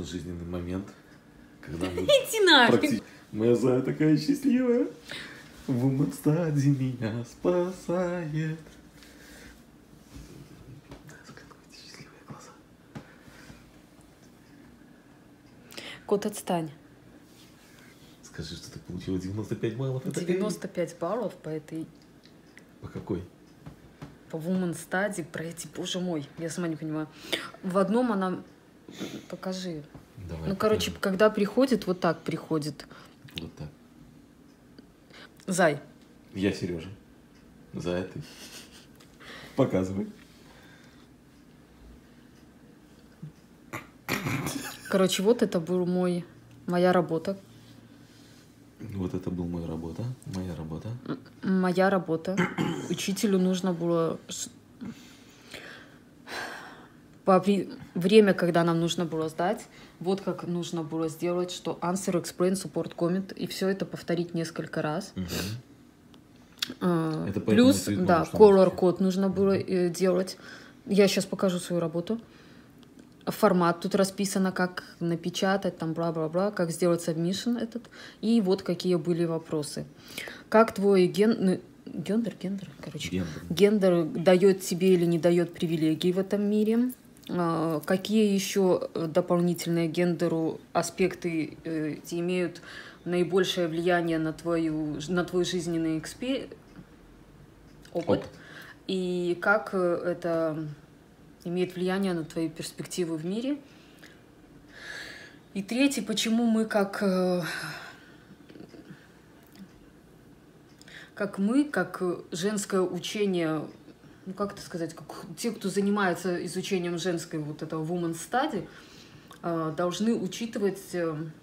важный жизненный момент, когда мы... Иди нафиг! Моя Зая такая счастливая. Woman Study меня спасает. Закройте счастливые глаза. Кот, отстань. Скажи, что ты получила 95 баллов. 95 баллов по этой... По какой? По Woman Study, про эти, боже мой, я сама не понимаю. В одном она... Покажи. Давай, ну, короче, покажи. когда приходит, вот так приходит. Вот так. Зай. Я Сережа. Зая ты. Показывай. Короче, вот это был моя работа. Вот это был моя работа. Моя работа. Учителю нужно было... Время, когда нам нужно было сдать, вот как нужно было сделать, что answer, explain, support, comment, и все это повторить несколько раз. Это плюс, да, color код нужно было делать. Я сейчас покажу свою работу. Формат тут расписано, как напечатать, там бла-бла-бла, как сделать submission этот. И вот какие были вопросы. Как твой гендер дает тебе или не дает привилегий в этом мире? Какие еще дополнительные гендеру аспекты имеют наибольшее влияние на твой жизненный опыт? И как это имеет влияние на твои перспективы в мире? И третий, почему мы как женское учение, ну как это сказать, как те, кто занимается изучением женской вот этого woman study, должны учитывать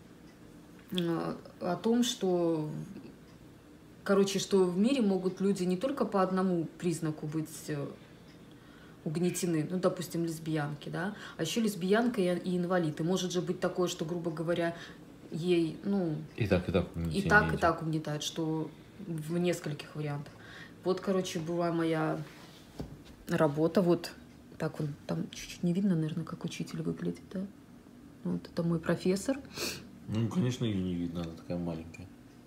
о том, что, что в мире могут люди не только по одному признаку быть угнетены, ну, допустим, лесбиянки, да, а еще лесбиянка и инвалид. И может же быть такое, что, грубо говоря, ей, ну... И так угнетают, что в нескольких вариантах. Вот, была моя работа, вот так он, там чуть-чуть не видно, наверное, как учитель выглядит, да? Вот это мой профессор. Ну, конечно, ее не видно, она такая маленькая.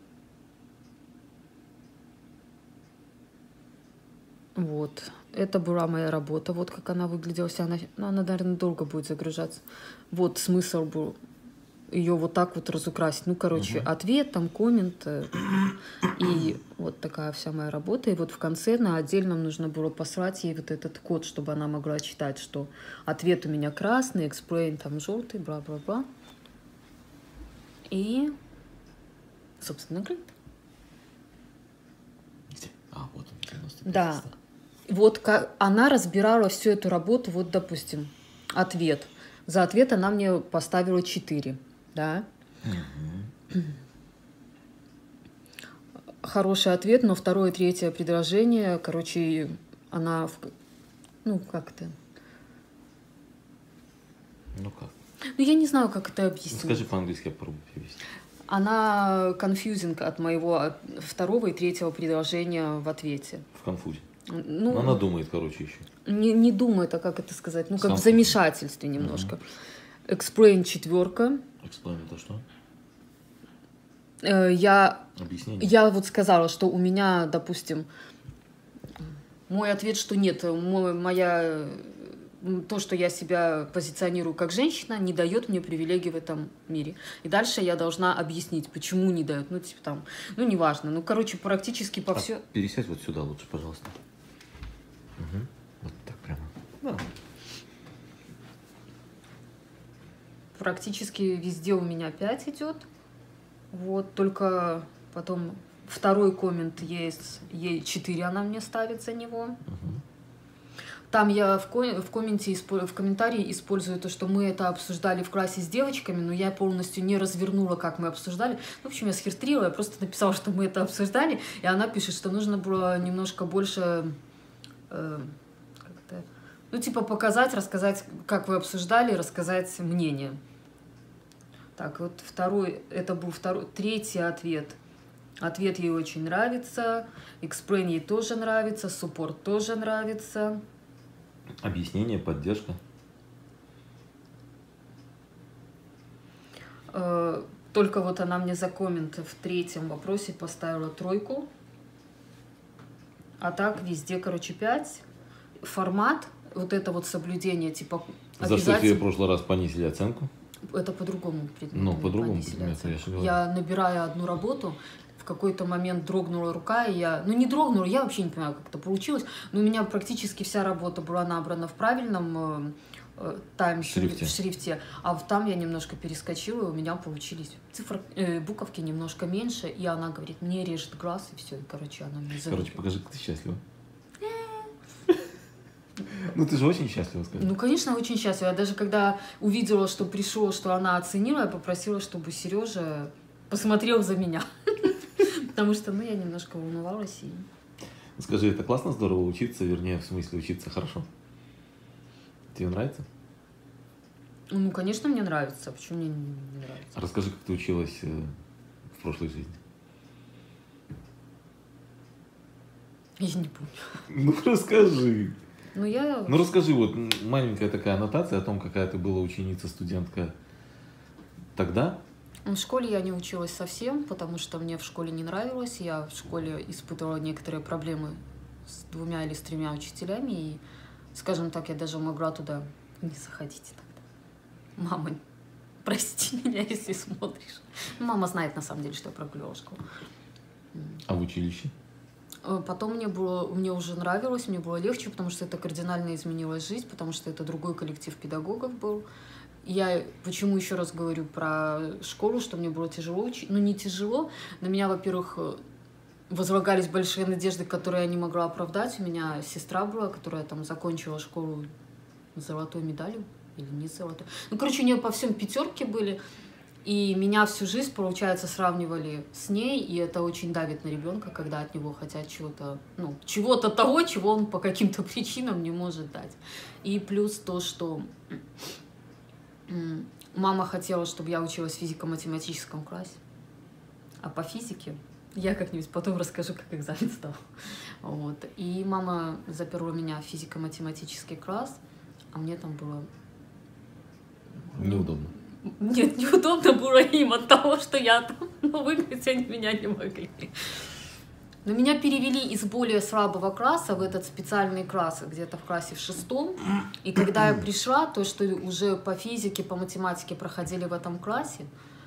Вот, это была моя работа, вот как она выглядела вся, она, наверное, долго будет загружаться. Вот смысл был ее вот так вот разукрасить. Ну, ответ, там, коммент, и вот такая вся моя работа. И вот в конце на отдельном нужно было послать ей вот этот код, чтобы она могла читать, что ответ у меня красный, explain там желтый, бла-бла-бла. И, собственно, грейд. Вот он, 95. Да. Вот как она разбирала всю эту работу, вот, допустим, ответ. За ответ она мне поставила 4, да? Хороший ответ, но второе, третье предложение, она, ну, как-то... Ну, как? Ну, я не знаю, как это объяснить. Скажи по-английски, я попробую перевести. Она confusing от моего второго и третьего предложения в ответе. В конфузе. Ну, она думает, еще. Не думает, а как это сказать? Ну, как в замешательстве немножко. Explain 4. Explain это что? Объяснение. Я вот сказала, что у меня, допустим, мой ответ, что нет, то, что я себя позиционирую как женщина, не дает мне привилегий в этом мире. И дальше я должна объяснить, почему не дает. Ну, типа там, ну, неважно. Ну, практически по все. Пересядь вот сюда лучше, пожалуйста. Угу. Вот так прямо. Да. Практически везде у меня 5 идет. Вот, только потом второй коммент есть, ей 4 она мне ставит за него. Угу. Там я в комментарии использую то, что мы это обсуждали в классе с девочками, но я полностью не развернула, как мы обсуждали. В общем, я схерстрила, я просто написала, что мы это обсуждали, и она пишет, что нужно было немножко больше, показать, рассказать, как вы обсуждали, рассказать мнение. Так, вот это был третий ответ. Ответ ей очень нравится, explain ей тоже нравится, support тоже нравится. Объяснение, поддержка. Только вот она мне за коммент в 3-м вопросе поставила 3. А так везде, короче, 5. Формат, вот это вот соблюдение, типа, За что тебе в прошлый раз понизили оценку? Это по другому предмету. Ну, по другому предмету, я же говорю. Я, набирая одну работу, в какой-то момент дрогнула рука, и я... Ну, не дрогнула, я вообще не понимаю, как это получилось, но у меня практически вся работа была набрана в правильном шрифте, а там я немножко перескочила, и у меня получились буковки немножко меньше, и она говорит, мне режет глаз, и все, и, короче, она мне Короче, покажи, как ты счастлива. Ну, ты же очень счастлива, скажи. Ну, конечно, очень счастлива. Я даже когда увидела, что пришло, что она оценила, я попросила, чтобы Сережа посмотрел за меня. Потому что, ну, я немножко волновалась. Скажи, это классно, здорово учиться, вернее, в смысле, учиться хорошо? Тебе нравится? Ну, конечно, мне нравится. Почему мне не нравится? Расскажи, как ты училась в прошлой жизни. Я не помню. Ну, расскажи. Ну, расскажи, вот маленькая такая аннотация о том, какая ты была ученица, студентка тогда. В школе я не училась совсем, потому что мне в школе не нравилось. Я в школе испытывала некоторые проблемы с 2 или с 3 учителями. И, скажем так, я даже могла туда не заходить тогда. Мама, прости меня, если смотришь. Мама знает, на самом деле, что я прогуливала школу. А в училище? Потом мне уже нравилось, мне было легче, потому что это кардинально изменилась жизнь, потому что это другой коллектив педагогов был. Я почему еще раз говорю про школу, что мне было тяжело учить. Ну, не тяжело. На меня, во-первых, возлагались большие надежды, которые я не могла оправдать. У меня сестра была, которая там закончила школу с золотой медалью. Или не золотой. Ну, короче, у нее по всем 5 были. И меня всю жизнь, получается, сравнивали с ней, и это очень давит на ребенка, когда от него хотят чего-то, ну, чего-то того, чего он по каким-то причинам не может дать. И плюс то, что мама хотела, чтобы я училась в физико-математическом классе, а по физике я как-нибудь потом расскажу, как экзамен сдал. Вот. И мама заперла меня в физико-математический класс, а мне там было... Неудобно. Нет, неудобно было им от того, что я там, но выиграть они меня не могли. Но меня перевели из более слабого класса в этот специальный класс, где-то в классе в 6. И когда я пришла, то, что уже по физике, по математике проходили в этом классе,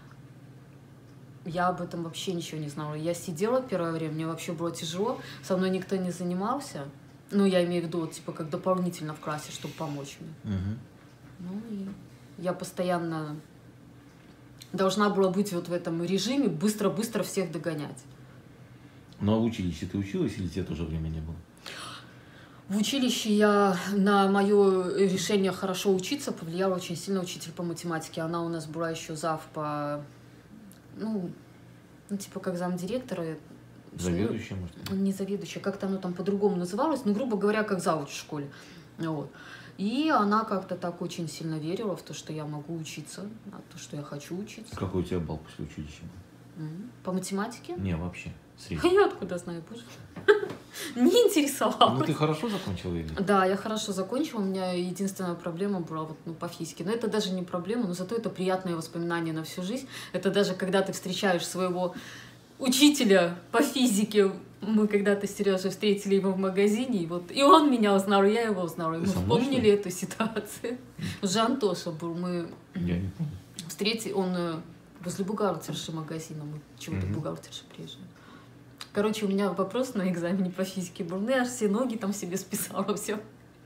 я об этом вообще ничего не знала. Я сидела первое время, мне вообще было тяжело, со мной никто не занимался. Ну, я имею в виду, типа, как дополнительно в классе, чтобы помочь мне. Ну, и я постоянно должна была быть вот в этом режиме, быстро-быстро всех догонять. Ну, а в училище ты училась или тебе тоже времени не было? В училище на мое решение хорошо учиться повлиял очень сильно учитель по математике. Она у нас была еще зав по, ну типа как замдиректора. Заведующая, может? Не заведующая, как-то оно там по-другому называлось, ну, грубо говоря, как завуч в школе. Вот. И она как-то так очень сильно верила в то, что я могу учиться, в то, что я хочу учиться. Какой у тебя балл после училища был? По математике? Не, вообще. А я откуда знаю, боже? Не интересовалась. Ну, ты хорошо закончила или? Да, я хорошо закончила. У меня единственная проблема была вот, по физике. Но это даже не проблема, но зато это приятные воспоминания на всю жизнь. Это даже когда ты встречаешь своего учителя по физике. Мы когда-то с Сережей встретили его в магазине, и он меня узнал, и я его узнала. И мы вспомнили эту ситуацию. Уже Антоша был. Я не помню. Встретили, он возле бухгалтерши магазина. Мы чего-то бухгалтерши приезжали. Короче, у меня вопрос на экзамене по физике был. Ну, я аж все ноги там себе списала, все.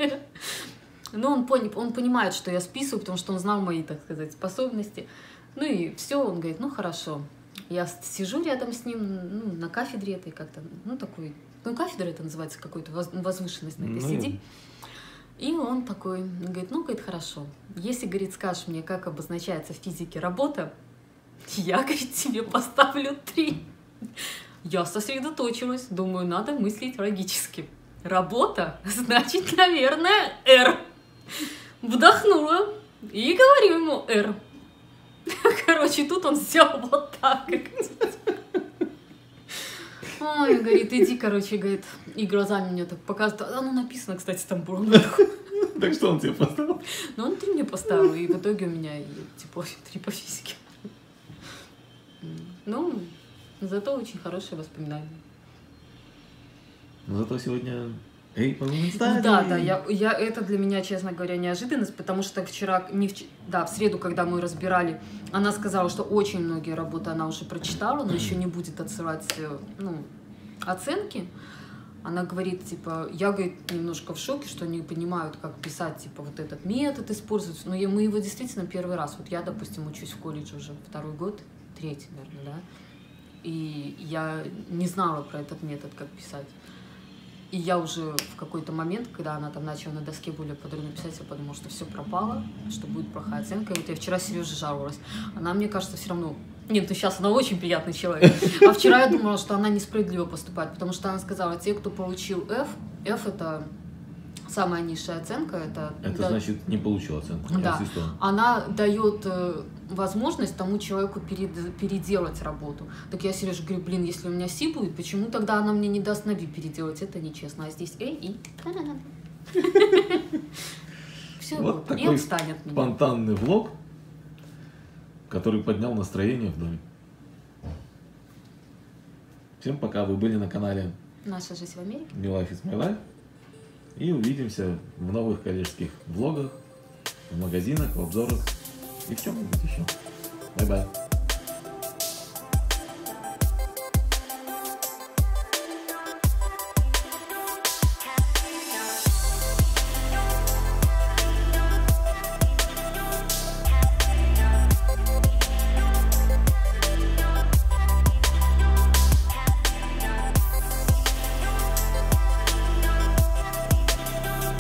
Но он понимает, что я списываю, потому что он знал мои, так сказать, способности. Ну и все, он говорит, ну хорошо. Я сижу рядом с ним, на кафедре этой как-то, такой, кафедра это называется, какой-то возвышенность на этой сидит. И он такой, говорит, говорит, хорошо. Если, говорит, скажешь мне, как обозначается в физике работа, я, говорит, тебе поставлю 3. Я сосредоточилась, думаю, надо мыслить логически. Работа, значит, наверное, R. Вдохнула и говорю ему R. Короче, тут он сделал вот так. Ой, говорит, иди, короче, говорит, и глазами мне так показывает. Оно написано, кстати, там было. Так что он тебе поставил? Ну, он 3 мне поставил, и в итоге у меня диплом 3 по физике. Ну, зато очень хорошие воспоминания. Но зато сегодня... Эй, Да, это для меня, честно говоря, неожиданность, потому что вчера, в среду, когда мы разбирали, она сказала, что очень многие работы она уже прочитала, но еще не будет отсылать, оценки. Она говорит, типа, я, говорит, немножко в шоке, что не понимают, как писать, типа, вот этот метод использовать. Но мы его действительно первый раз. Вот я, допустим, учусь в колледже уже 2-й год, 3-й, наверное, да. И я не знала про этот метод, как писать. И я уже в какой-то момент, когда она там начала на доске более подробно писать, я подумала, что все пропало, что будет плохая оценка. И вот я вчера Сереже жаловалась. Она, мне кажется, все равно... Нет, ну сейчас она очень приятный человек. А вчера я думала, что она несправедливо поступает, потому что она сказала, те, кто получил F это самая низшая оценка. Это значит, не получил оценку. Да. Она дает возможность тому человеку переделать работу. Так я Сереже говорю, блин, если у меня C будет, почему тогда она мне не даст на V переделать? Это нечестно. А здесь и... Все, вот и такой отстанет от меня. Спонтанный влог, который поднял настроение в доме. Всем пока, вы были на канале Наша жизнь в Америке. New Life is My Life. И увидимся в новых коллежских влогах, в магазинах, в обзорах и в чем-нибудь еще. Бай-бай.